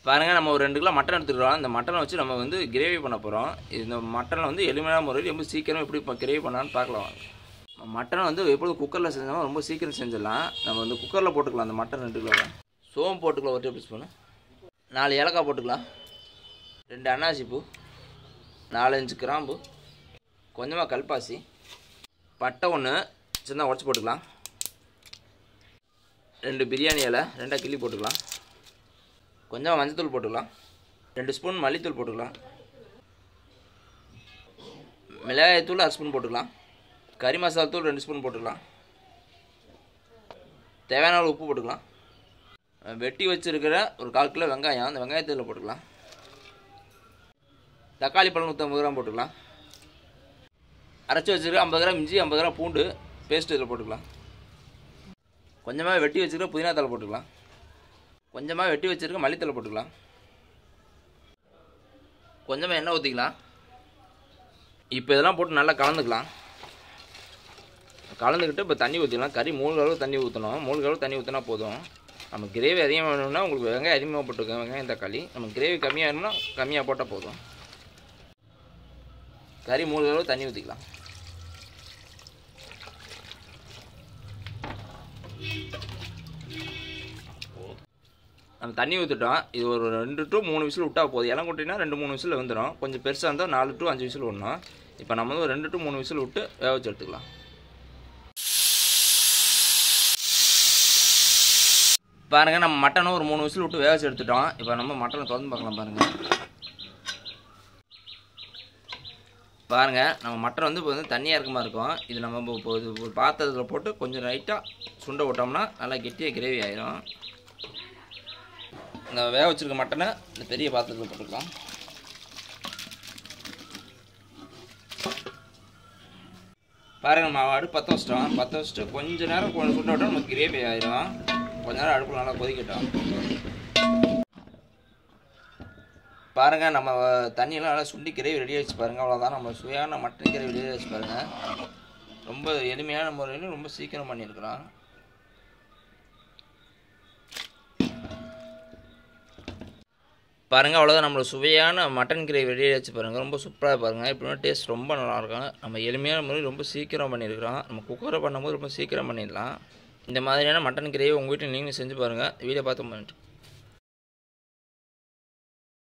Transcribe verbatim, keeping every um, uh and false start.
பாருங்கள், நம்ம ஒரு ரெண்டு கிலோ மட்டன் எடுத்துக்கிறோம். இந்த மட்டனை வச்சு நம்ம வந்து கிரேவி பண்ண போகிறோம். இந்த மட்டனை வந்து எளிமையான முறையில் ரொம்ப சீக்கிரம் எப்படி இப்போ கிரேவி பண்ணலான்னு பார்க்கலாம். மட்டனை வந்து எப்பொழுதும் குக்கரில் செஞ்சோம்னா ரொம்ப சீக்கிரம் செஞ்சிடலாம். நம்ம வந்து குக்கரில் போட்டுக்கலாம். அந்த மட்டன் ரெண்டு கிலோ சோம்பு போட்டுக்கலாம், ஒரு டேபிள் ஸ்பூனு. நாலு ஏலக்காய் போட்டுக்கலாம், ரெண்டு அன்னாசி பூ, நாலஞ்சு கிராம்பு, கொஞ்சமாக கல்பாசி, பட்டை ஒன்று சின்ன உடச்சி போட்டுக்கலாம், ரெண்டு பிரியாணி இலை ரெண்டாக கிள்ளி போட்டுக்கலாம், கொஞ்சம் மஞ்சத்தூள் போட்டுக்கலாம், ரெண்டு ஸ்பூன் மல்லித்தூள் போட்டுக்கலாம், மிளகாய்த்தூள் அரை ஸ்பூன் போட்டுக்கலாம், கறி மசாலா தூள் ரெண்டு ஸ்பூன் போட்டுக்கலாம், தேவையான அளவு உப்பு போட்டுக்கலாம், வெட்டி வச்சுருக்கிற ஒரு கால் கிலோ வெங்காயம், அந்த வெங்காயத்தில் போட்டுக்கலாம், தக்காளி பழம் நூற்றம்பது கிராம் போட்டுக்கலாம், அரைச்சி வச்சுருக்க ஐம்பது கிராம் இஞ்சி, ஐம்பது கிராம் பூண்டு பேஸ்ட்டு இதில் போட்டுக்கலாம், கொஞ்சமாக வெட்டி வச்சுருக்க புதினா தழை போட்டுக்கலாம், கொஞ்சமாக வெட்டி வச்சுருக்க மல்லித்தலை போட்டுக்கலாம், கொஞ்சமாக எண்ணெய் ஊற்றிக்கலாம். இப்போ இதெல்லாம் போட்டு நல்லா கலந்துக்கலாம். கலந்துக்கிட்டு இப்போ தண்ணி ஊற்றிக்கலாம். கறி மூணு அளவு தண்ணி ஊற்றணும். மூணு அளவு தண்ணி ஊற்றினா போதும். நம்ம கிரேவி அதிகமாக வேணும்னா உங்களுக்கு வெங்காயம் அதிகமாக போட்டுக்கோங்க, வெங்காயம் தக்காளி. நம்ம கிரேவி கம்மியாக வேணும்னா கம்மியாக போட்டால் போதும். கறி மூணு அளவு தண்ணி ஊற்றிக்கலாம். நம்ம தண்ணி ஊற்றிட்டோம். இது ஒரு ரெண்டு டு மூணு விசில் விட்டால் போதும். இளம் கொட்டினா ரெண்டு மூணு விசில் வந்துடும். கொஞ்சம் பெருசாக இருந்தால் நாலு டு அஞ்சு விசில் விடணும். இப்போ நம்ம வந்து ஒரு ரெண்டு டு மூணு விசில் விட்டு வேக வச்சு எடுத்துக்கலாம். பாருங்கள், நம்ம மட்டனை ஒரு மூணு விசில் விட்டு வேக வச்சு எடுத்துட்டோம். இப்போ நம்ம மட்டனை திறந்து பார்க்கலாம். பாருங்கள் பாருங்கள் நம்ம மட்டன் வந்து இப்போ வந்து தண்ணியாக இருக்க மாதிரி இருக்கும். இது நம்ம இப்போ இது ஒரு பாத்திரத்தில் போட்டு கொஞ்சம் லைட்டாக சுண்டை விட்டோம்னா நல்லா கெட்டியாக கிரேவி ஆயிடும். இந்த வேக வச்சுருக்க மட்டனை இந்த பெரிய பாத்திரத்தில் போட்டுக்கலாம். பாருங்கள், நம்ம அடுப்பு பற்ற வச்சிட்டோம். பற்ற வச்சுட்டு கொஞ்சம் நேரம் கொஞ்சம் சுண்டை விட்டோம், நமக்கு கிரேவி ஆயிடும். கொஞ்ச நேரம் அடுப்பில் நல்லா கொதிக்கட்டும். பாருங்கள், நம்ம தண்ணியெல்லாம் நல்லா சுண்டி கிரேவி ரெடி ஆகிடுச்சு. பாருங்கள், அவ்வளோதான். நம்ம சுவையான மட்டன் கிரேவி ரெடி ஆகிடுச்சு. பாருங்கள், ரொம்ப எளிமையான முறையில் ரொம்ப சீக்கிரம் பண்ணியிருக்கிறோம். பாருங்கள், அவ்வளோதான். நம்மளோட சுவையான மட்டன் கிரேவி ரெடி ஆகிடுச்சு. பாருங்கள், ரொம்ப சூப்பராக பாருங்கள். இப்படின்னா டேஸ்ட் ரொம்ப நல்லாயிருக்கும். நம்ம எளிமையான முறையில் ரொம்ப சீக்கிரம் பண்ணியிருக்கிறோம். நம்ம குக்கரை பண்ணும்போது ரொம்ப சீக்கிரம் பண்ணிடலாம். இந்த மாதிரியான மட்டன் கிரேவி உங்கள் வீட்டில் நீங்களும் செஞ்சு பாருங்கள். வீடியோ பார்த்து பண்ணிட்டு